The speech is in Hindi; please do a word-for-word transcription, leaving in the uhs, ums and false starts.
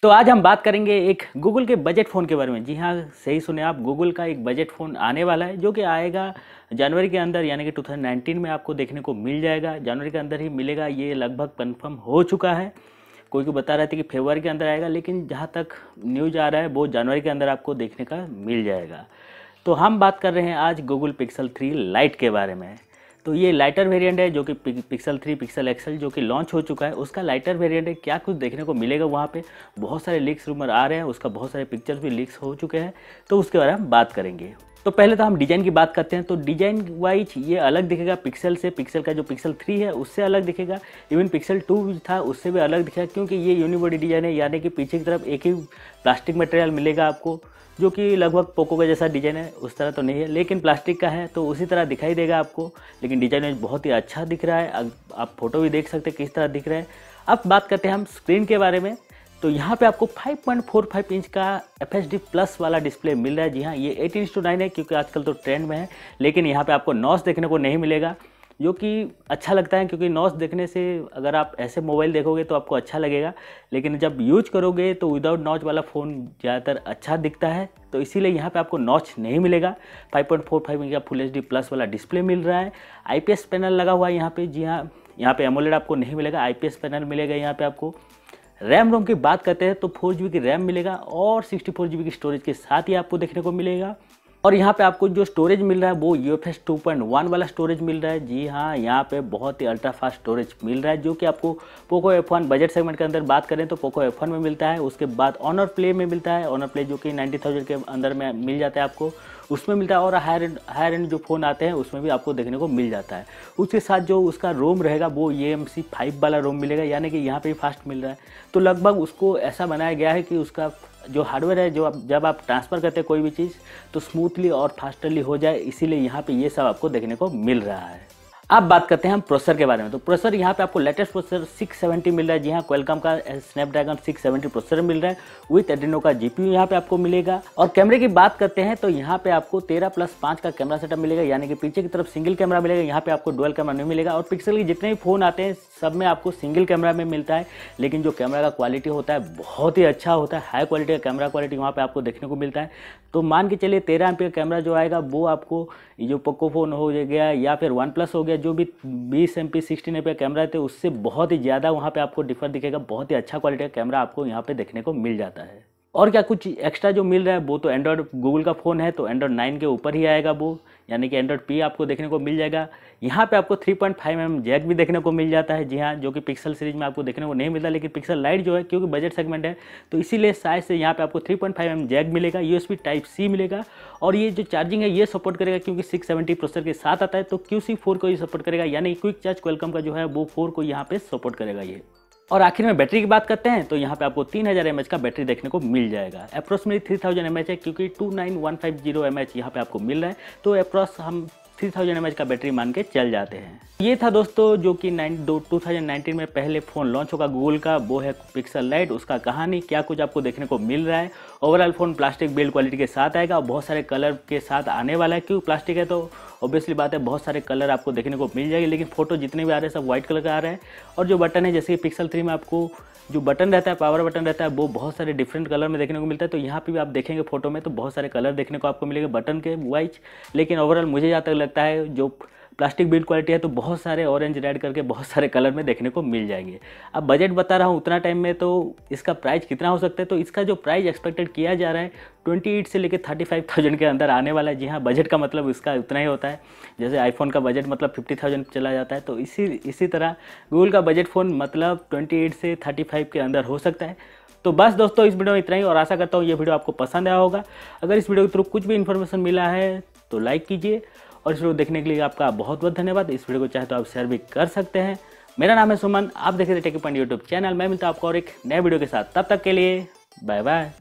तो आज हम बात करेंगे एक गूगल के बजट फ़ोन के बारे में। जी हाँ, सही सुने आप, गूगल का एक बजट फ़ोन आने वाला है जो कि आएगा जनवरी के अंदर, यानी कि दो हज़ार उन्नीस में आपको देखने को मिल जाएगा। जनवरी के अंदर ही मिलेगा, ये लगभग कंफर्म हो चुका है। कोई कोई बता रहा था कि फरवरी के अंदर आएगा, लेकिन जहाँ तक न्यूज़ आ रहा है वो जनवरी के अंदर आपको देखने का मिल जाएगा। तो हम बात कर रहे हैं आज गूगल पिक्सल थ्री लाइट के बारे में। तो ये लाइटर वेरिएंट है जो कि पिक्सल थ्री पिक्सल एक्सल जो कि लॉन्च हो चुका है, उसका लाइटर वेरिएंट है। क्या कुछ देखने को मिलेगा वहाँ पे, बहुत सारे लीक्स रूमर आ रहे हैं, उसका बहुत सारे पिक्चर्स भी लीक्स हो चुके हैं, तो उसके बारे में हम बात करेंगे। तो पहले तो हम डिज़ाइन की बात करते हैं। तो डिज़ाइन वाइज ये अलग दिखेगा पिक्सल से, पिक्सल का जो पिक्सल थ्री है उससे अलग दिखेगा। इवन पिक्सल टू था उससे भी अलग दिखेगा, क्योंकि ये यूनिबॉडी डिज़ाइन है, यानी कि पीछे की तरफ एक ही प्लास्टिक मटेरियल मिलेगा आपको, जो कि लगभग पोको का जैसा डिज़ाइन है। उस तरह तो नहीं है, लेकिन प्लास्टिक का है तो उसी तरह दिखाई देगा आपको। लेकिन डिज़ाइन में बहुत ही अच्छा दिख रहा है, आप फोटो भी देख सकते हैं किस तरह दिख रहा है। अब बात करते हैं हम स्क्रीन के बारे में। तो यहाँ पे आपको five point four five inch का एफ एच डी प्लस वाला डिस्प्ले मिल रहा है। जी हाँ, ये एट इंच टू नाइन है, क्योंकि आजकल तो ट्रेंड में है। लेकिन यहाँ पे आपको नॉच देखने को नहीं मिलेगा, जो कि अच्छा लगता है, क्योंकि नॉच देखने से अगर आप ऐसे मोबाइल देखोगे तो आपको अच्छा लगेगा, लेकिन जब यूज करोगे तो विदाउट नॉच वाला फ़ोन ज़्यादातर अच्छा दिखता है। तो इसीलिए यहाँ पे आपको नॉच नहीं मिलेगा। Five point four five inch का फुल एच डी प्लस वाला डिस्प्ले मिल रहा है। आई पी एस पैनल लगा हुआ है यहाँ पे। जी हाँ, यहाँ पे एमोलेड आपको नहीं मिलेगा, आई पी एस पैनल मिलेगा यहाँ पे आपको। रैम रोम की बात करते हैं तो फोर जी बी की रैम मिलेगा और सिक्सटी फोर जी बी की स्टोरेज के साथ ही आपको देखने को मिलेगा। और यहाँ पे आपको जो स्टोरेज मिल रहा है वो U F S two point one वाला स्टोरेज मिल रहा है। जी हाँ, यहाँ पे बहुत ही अल्ट्रा फास्ट स्टोरेज मिल रहा है, जो कि आपको Poco F one budget segment के अंदर बात करें तो पोको एफ वन में मिलता है। उसके बाद ऑनर प्ले में मिलता है, ऑनर प्ले जो कि नाइन्टी थाउजेंड के अंदर में मिल जाता है आपको, उसमें मिलता है। और हायर एंड हायर एंड जो फ़ोन आते हैं उसमें भी आपको देखने को मिल जाता है। उसके साथ जो उसका रोम रहेगा वो ए एम सी फाइव वाला रोम मिलेगा, यानी कि यहाँ पे भी फास्ट मिल रहा है। तो लगभग उसको ऐसा बनाया गया है कि उसका जो हार्डवेयर है, जो आप जब आप ट्रांसफ़र करते हैं कोई भी चीज़, तो स्मूथली और फास्टली हो जाए, इसीलिए यहाँ पे ये सब आपको देखने को मिल रहा है। अब बात करते हैं हम प्रोसेसर के बारे में। तो प्रोसेसर यहाँ पे आपको लेटेस्ट प्रोसेसर सिक्स सेवेंटी मिल रहा है। जी हाँ, क्वालकॉम का स्नैपड्रैगन सिक्स सेवेंटी प्रोसेसर मिल रहा है, विथ एड्रीनो का जीपीयू यहाँ पे आपको मिलेगा। और कैमरे की बात करते हैं तो यहाँ पे आपको तेरह प्लस पाँच का कैमरा सेटअप मिलेगा, यानी कि पीछे की तरफ सिंगल कैमरा मिलेगा, यहाँ पे आपको डुअल कैमरा नहीं मिलेगा। और पिक्सल के जितने भी फ़ोन आते हैं सब में आपको सिंगल कैमरा में मिलता है, लेकिन जो कैमरा का क्वालिटी होता है बहुत ही अच्छा होता है, हाई क्वालिटी का कैमरा क्वालिटी वहाँ पे आपको देखने को मिलता है। तो मान के चलिए तेरह एम पी का कैमरा जो आएगा वो आपको जो पोको फ़ोन हो गया या फिर वन प्लस हो गया, जो भी बीस M P sixteen M P का कैमरा थे उससे बहुत ही ज़्यादा वहाँ पे आपको डिफर दिखेगा। बहुत ही अच्छा क्वालिटी का कैमरा आपको यहाँ पे देखने को मिल जाता है। और क्या कुछ एक्स्ट्रा जो मिल रहा है वो तो एंड्रॉयड गूगल का फ़ोन है तो एंड्रॉयड नाइन के ऊपर ही आएगा वो, यानी कि एंड्रॉयड पी आपको देखने को मिल जाएगा। यहाँ पे आपको three point five M M jack भी देखने को मिल जाता है। जी हाँ, जो कि पिक्सल सीरीज में आपको देखने को नहीं मिलता, लेकिन पिक्सल लाइट जो है क्योंकि बजट सेगमेंट है तो इसीलिए शायद से यहाँ पे आपको three point five M M jack मिलेगा, U S B type C मिलेगा। और ये जो चार्जिंग है ये सपोर्ट करेगा, क्योंकि सिक्स सेवेंटी प्रोसेसर के साथ आता है तो क्यू सी फोर को ही सपोर्ट करेगा, यानी क्विक चार्ज क्वालकॉम का जो है वो फोर को यहाँ पे सपोर्ट करेगा ये। और आखिर में बैटरी की बात करते हैं तो यहाँ पे आपको तीन हज़ार एम एच का बैटरी देखने को मिल जाएगा। Approximately three thousand M H है, क्योंकि two nine one five zero M H यहाँ पे आपको मिल रहा है, तो अप्रॉक्स हम थ्री थाउजेंड एम एच का बैटरी मान के चल जाते हैं। ये था दोस्तों जो कि टू थाउजेंड नाइनटीन में पहले फ़ोन लॉन्च होगा गूगल का, वो है पिक्सल लाइट। उसका कहानी क्या कुछ आपको देखने को मिल रहा है। Overall phone plastic build quality के साथ आएगा और बहुत सारे कलर के साथ आने वाला है, क्योंकि प्लास्टिक है तो ऑब्वियसली बात है बहुत सारे कलर आपको देखने को मिल जाएगी। लेकिन फोटो जितने भी आ रहे हैं सब व्हाइट कलर का आ रहा है। और जो बटन है, जैसे कि पिक्सल थ्री में आपको जो बटन रहता है, पावर बटन रहता है, वो बहुत सारे डिफरेंट कलर में देखने को मिलता है। तो यहाँ पे भी आप देखेंगे फोटो में तो बहुत सारे कलर देखने को आपको मिलेंगे बटन के वाइज। लेकिन ओवरऑल मुझे जहाँ तक लगता है जो प्लास्टिक बिल्ड क्वालिटी है तो बहुत सारे ऑरेंज रेड करके बहुत सारे कलर में देखने को मिल जाएंगे। अब बजट बता रहा हूँ उतना टाइम में, तो इसका प्राइस कितना हो सकता है, तो इसका जो प्राइस एक्सपेक्टेड किया जा रहा है ट्वेंटी एट से लेकर थर्टी फाइव थाउजेंड के अंदर आने वाला है। जी हाँ, बजट का मतलब इसका उतना ही होता है, जैसे आईफोन का बजट मतलब फिफ्टी थाउजेंड चला जाता है, तो इसी इसी तरह गूगल का बजट फ़ोन मतलब ट्वेंटी एट से थर्टी फाइव के अंदर हो सकता है। तो बस दोस्तों इस वीडियो में इतना ही, और आशा करता हूँ ये वीडियो आपको पसंद आया होगा। अगर इस वीडियो के थ्रू कुछ भी इन्फॉर्मेशन मिला है तो लाइक कीजिए, और इस वीडियो देखने के लिए आपका बहुत बहुत धन्यवाद। इस वीडियो को चाहे तो आप शेयर भी कर सकते हैं। मेरा नाम है सुमन, आप देख रहे थे टेकी पॉइंट यूट्यूब चैनल। मैं मिलता हूं आपको और एक नए वीडियो के साथ, तब तक के लिए बाय बाय।